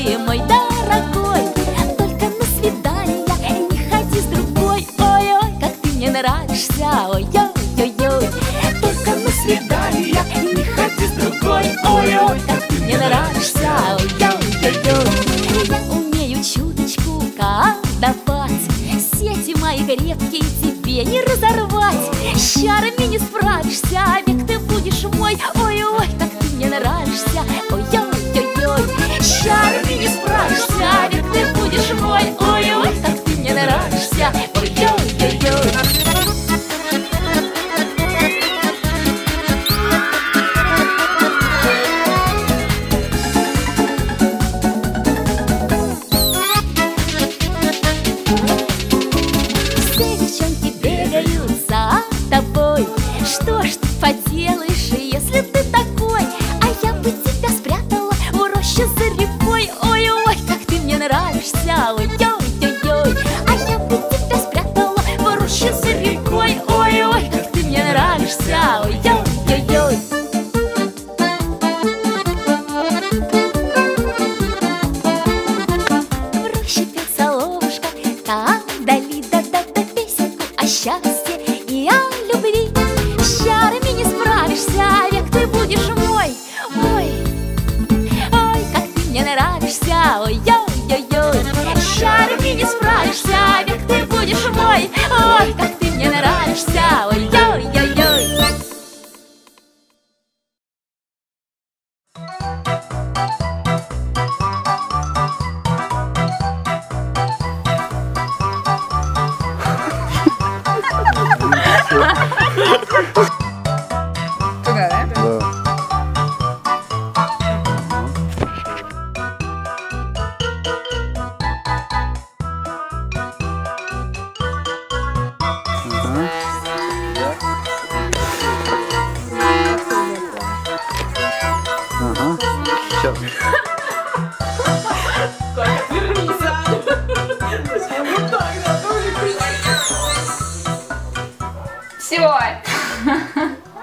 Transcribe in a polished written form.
ты мой дорогой. Только на свидание не ходи с другой. Ой-ой, как ты мне нравишься, ой-ой-ой-ой. Только на свидание не ходи с другой. Ой-ой, как ты мне нравишься, ой-ой-ой-ой. Я умею чуточку колдовать, сети мои крепкие тебе не разорвать. С чарами не справишься, век ты будешь мой. Ой-ой, как ты мне нравишься, ой-ой-ой-ой. С чарами не справишься, век ты будешь мой. Ой-ой, как ты мне нравишься, ой-ой-ой-ой. Что ж ты поделаешь, если ты такой? А я бы тебя спрятала в роще за рекой. Ой-ой, как ты мне нравишься, ой-ой-ой-ой. А я бы тебя спрятала в роще за рекой. Ой-ой, как ты мне нравишься, ой-ой-ой-ой. В роще пел соловушка, там вдали да-да-да песенку о счастье и о любви. С чарами не справишься, век ты будешь мой. Ой, ой, как ты мне нравишься, ой-ой-ой-ой. С чарами не справишься, век ты будешь мой. Ой, как ты мне нравишься, ой-ой-ой-ой. Туда, да? Да. Ага. Сейчас. Все.